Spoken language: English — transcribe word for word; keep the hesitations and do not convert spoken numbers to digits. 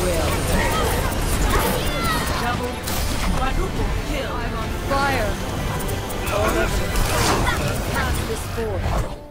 will. Double, quadruple kill. I'm on fire. Pass this forth.